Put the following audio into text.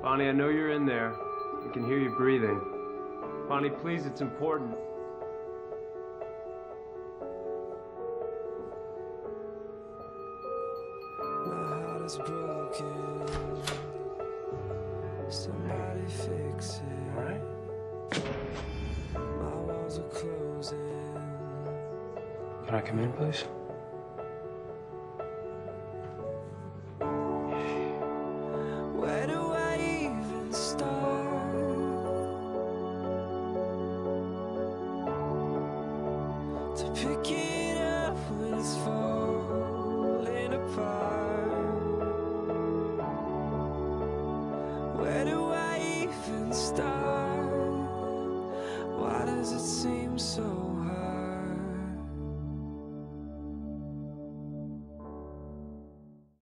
Bonnie, I know you're in there. I can hear you breathing. Bonnie, please, it's important. My heart is broken. Somebody fix it. All right? My walls are closing. Can I come in, please?